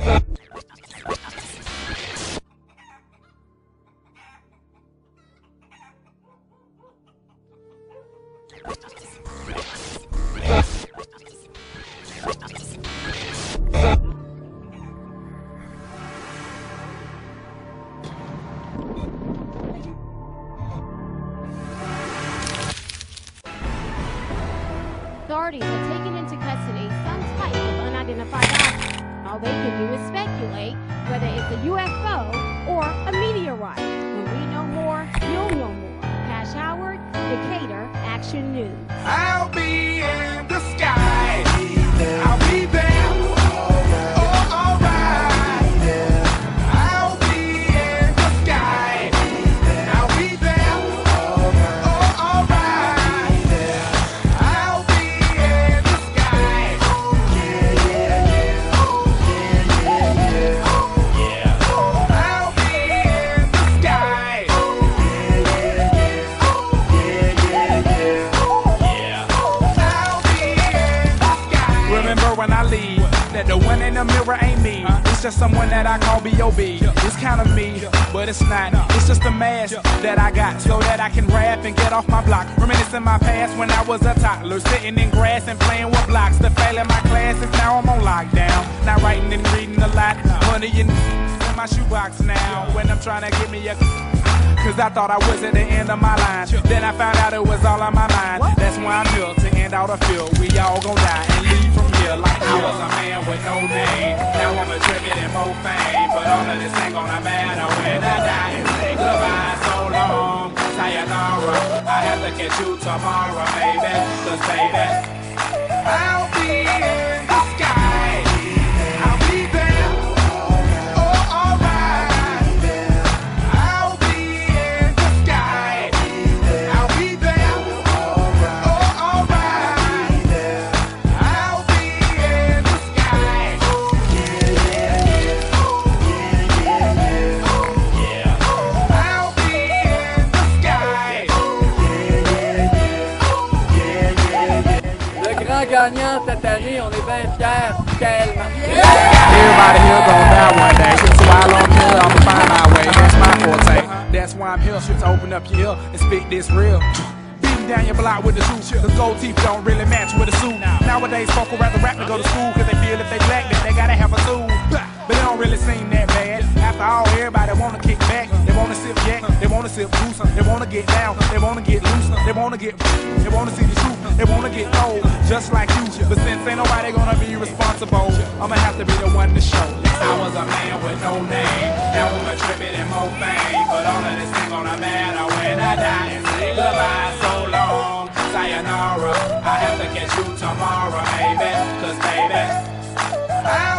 Authorities have taken into custody some type of unidentified object. All they can do is speculate whether it's a UFO or a meteorite. When we know more, you'll know more. Cash Howard, Decatur Action News. I'll be in the sky. I'll be there. When I leave, that the one in the mirror ain't me. It's just someone that I call B.O.B. It's kind of me, but it's not. It's just a mask that I got so that I can rap and get off my block. Reminiscing my past when I was a toddler, sitting in grass and playing with blocks. The fail in my classes, now I'm on lockdown. Not writing and reading a lot. Money in my shoebox now. When I'm trying to get me a cause I thought I was at the end of my line. Then I found out it was all on my mind. That's why I'm here to end all the field. We all gon' die and leave from here like I was a man with no name. Now I'm a tribute and more fame. But all of this ain't gonna matter when I die and say goodbye so long. Sayonara, I have to catch you tomorrow, baby. Cause baby, I'll be in the sky. I'll be there. Oh, alright. Gagnant cette année, on est bien fiers, tellement. Everybody here gonna die one day, so while I'm here, I'ma find my way. That's my forte. That's why I'm here, to open up your ear and speak this real. Beating down your block with the truth, cause gold teeth don't really match with a suit. Nowadays, folk would rather rap than go to school, cause they feel if they black, then they gotta have a tool. But it don't really seem that bad. After all, everybody wanna kick back. They wanna sip yak, they wanna sip juice. They wanna get down, they wanna get loose. They wanna see the truth. They wanna get old, just like you. But since ain't nobody gonna be responsible, I'ma have to be the one to show. I was a man with no name. Now I'm a tribute and more fame. But all of this ain't gonna matter when I die and say goodbye so long. Sayonara, I have to catch you tomorrow, baby. Cause baby,